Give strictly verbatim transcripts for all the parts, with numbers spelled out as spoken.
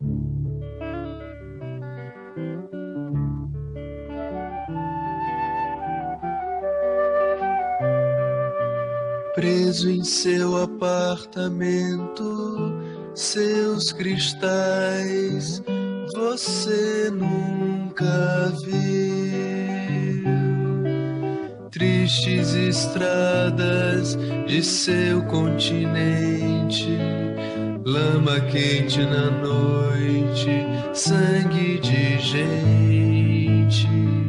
Preso em seu apartamento, seus cristais você nunca viu. Tristes estradas de seu continente, lama quente na noite, sangue de gente.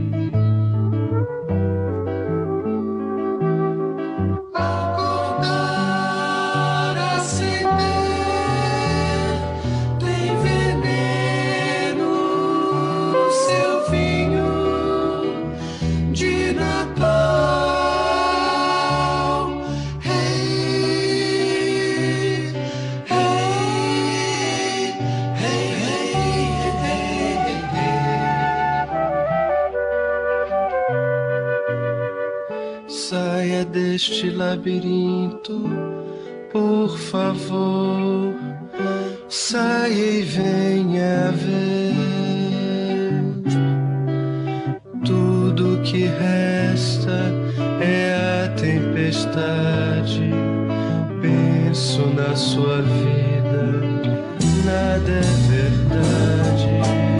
Saia deste labirinto, por favor. Saia e venha ver. Tudo que resta é a tempestade. Penso na sua vida, nada é verdade.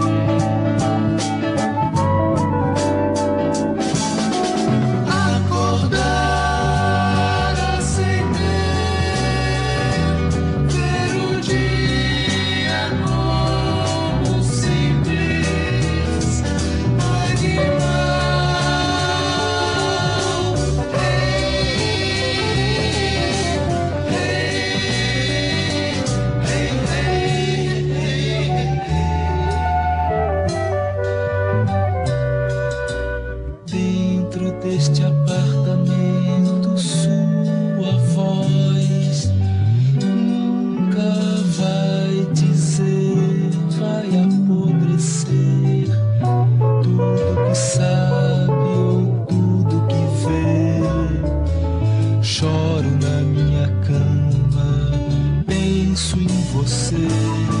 Deste apartamento, sua voz nunca vai dizer, vai apodrecer tudo que sabe ou tudo que vê. Choro na minha cama, penso em você.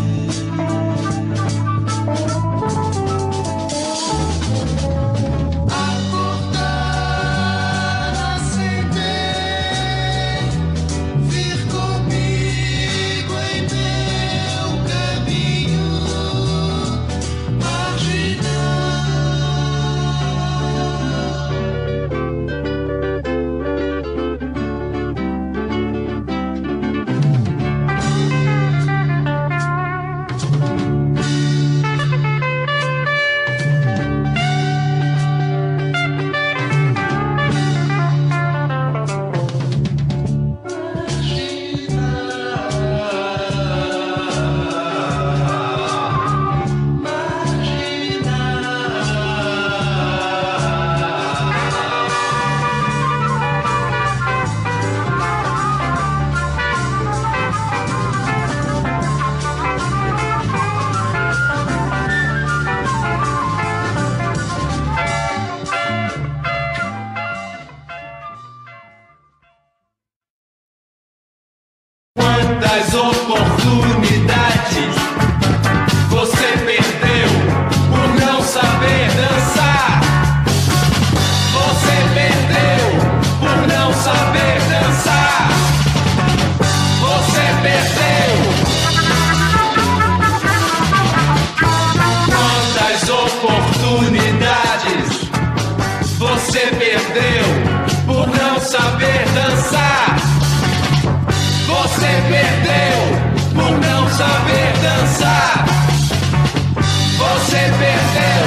Quantas oportunidades você perdeu por não saber dançar? Você perdeu por não saber dançar. Você perdeu. Quantas oportunidades você perdeu por não saber dançar? Você perdeu por não saber dançar. Você perdeu.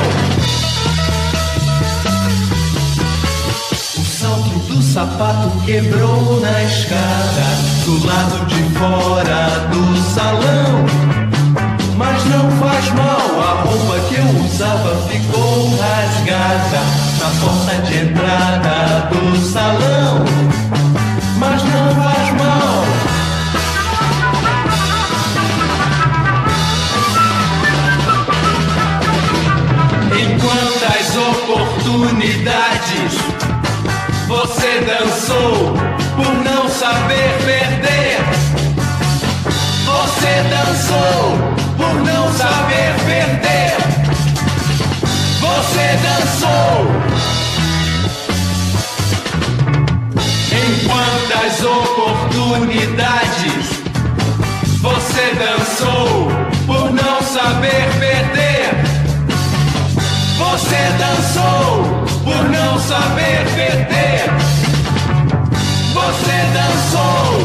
O salto do sapato quebrou na escada do lado de fora do salão. Mas não faz mal, a roupa que eu usava ficou rasgada na porta de entrada do salão. Mas não faz mal. Quantas oportunidades você dançou por não saber perder? Você dançou por não saber saber perder. Você dançou.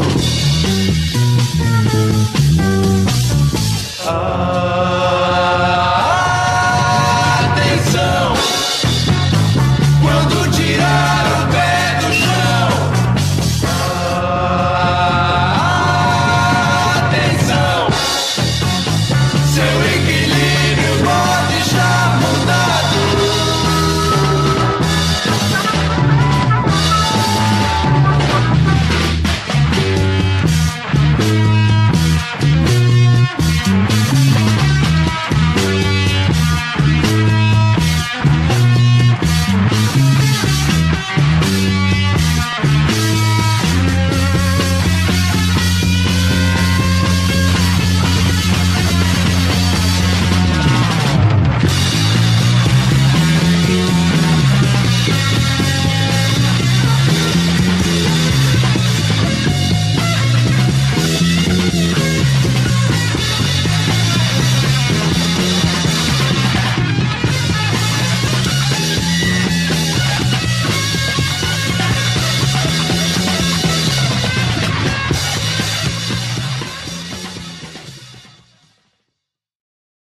Ah, atenção, quando tirar o pé do chão. Ah, atenção, seu